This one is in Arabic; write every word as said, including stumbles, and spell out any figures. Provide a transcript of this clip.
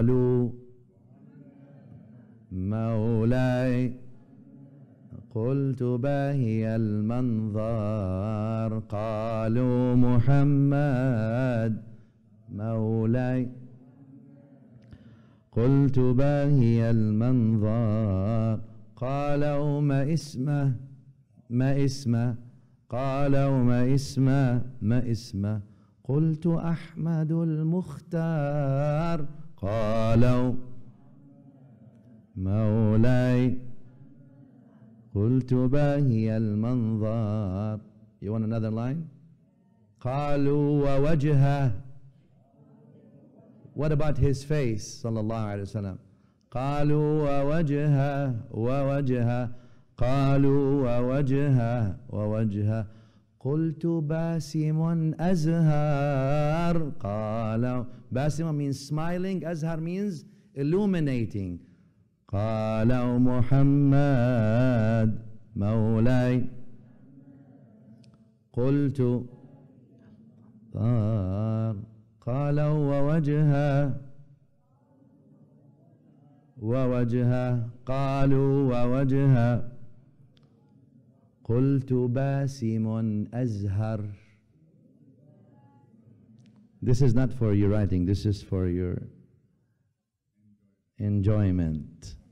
قالوا مولاي قلت باهي المنظر قالوا محمد مولاي قلت باهي المنظر قالوا ما اسمه ما اسمه قالوا ما اسمه ما اسمه قلت أحمد المختار قالوا مولاي قلت باهي المنظر. You want another line? قالوا ووجهه. What about his face صلى الله عليه وسلم؟ قالوا ووجهه ووجهه قالوا ووجهه ووجهه قلت باسم أزهر قالوا باسم means smiling, أزهر means illuminating. قالوا محمد مولاي قلت قالوا ووجهه ووجهه قالوا ووجهه قلت باسم أزهر. This is not for your writing, this is for your enjoyment.